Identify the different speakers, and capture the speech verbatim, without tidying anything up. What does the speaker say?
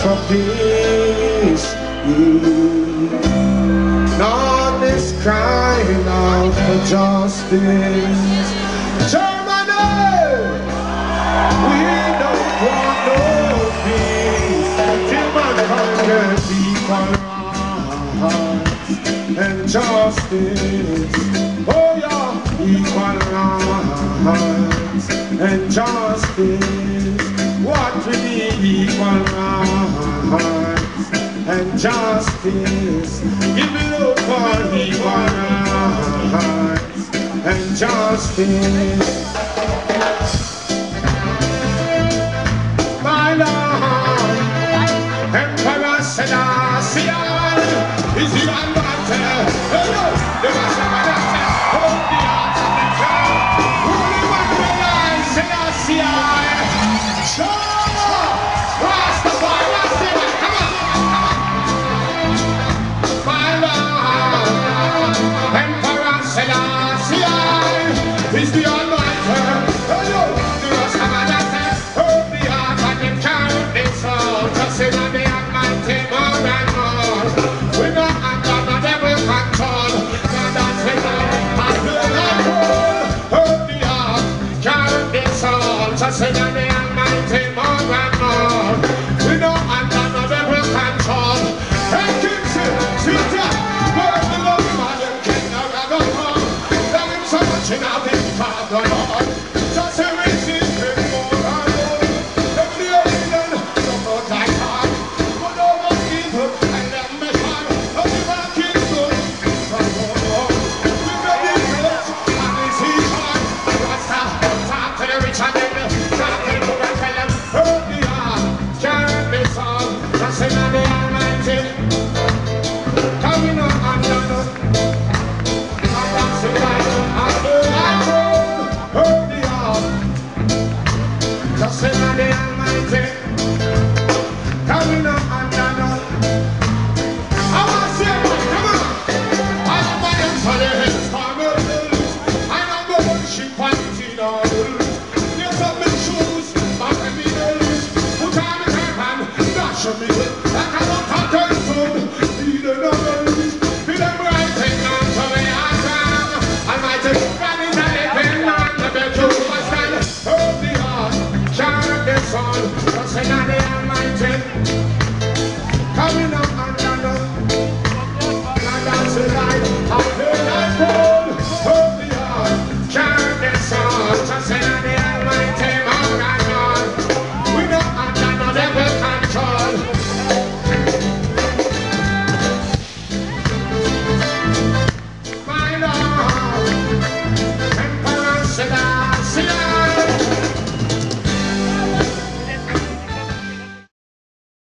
Speaker 1: for peace. None is crying out for justice. Germany, we don't want no peace till mankind gets equal rights and justice. Oh yeah, equal rights and justice. What we need, equal rights and justice. Give it up for equal rights and justice.